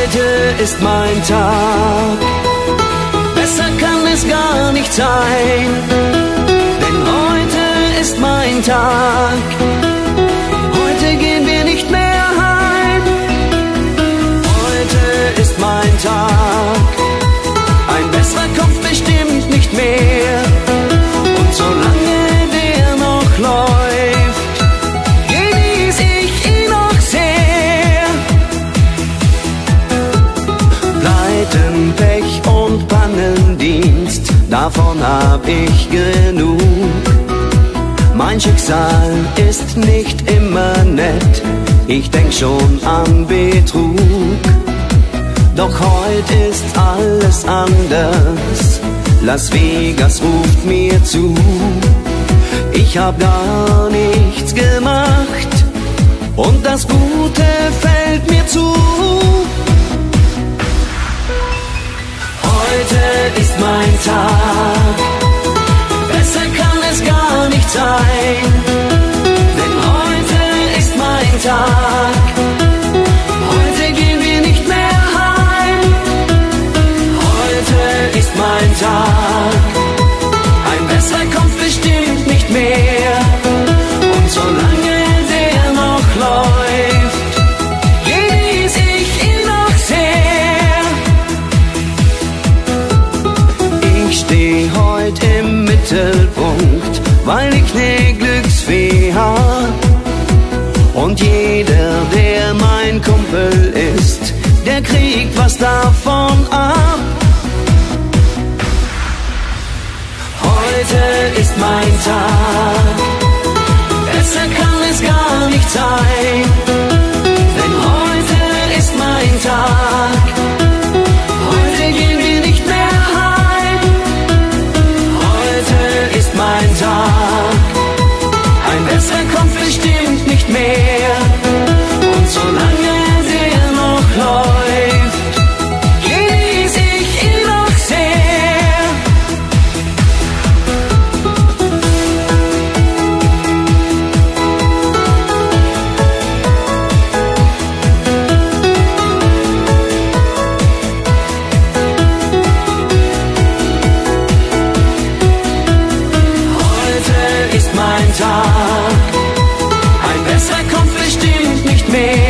Heute ist mein Tag, besser kann es gar nicht sein, denn heute ist mein Tag. Heute gehen wir nicht mehr heim. Heute ist mein Tag, ein besserer kommt bestimmt nicht mehr. Und solange der noch läuft, genieße ich ihn noch sehr. Pleiten, Pech und Pannendienst, davon hab ich genug. Mein Schicksal ist nicht immer nett, ich denk schon an Betrug. Doch heute ist alles anders, Las Vegas ruft mir zu. Ich hab gar nichts gemacht und das Gute fällt mir zu. Heute ist mein Tag, besser kann es gar nicht sein, denn heute ist mein Tag. Heute gehen wir nicht mehr heim. Heute ist mein Tag, ein besserer kommt bestimmt nicht mehr. Und solange der noch läuft, genieße ich ihn noch sehr. Ich steh heute im Mittelpunkt, weil ich ne Glücksfee hab. Und jeder, der mein Kumpel ist, der kriegt was davon ab. Heute ist mein Tag, besser kann es gar nicht sein, denn heute ist mein Tag. Heute gehen wir nicht mehr heim. Heute ist mein Tag, ein besserer kommt bestimmt nicht mehr. Und solange der noch läuft, genieße ich ihn noch sehr. Heute ist mein Tag, ein besserer kommt bestimmt nicht mehr.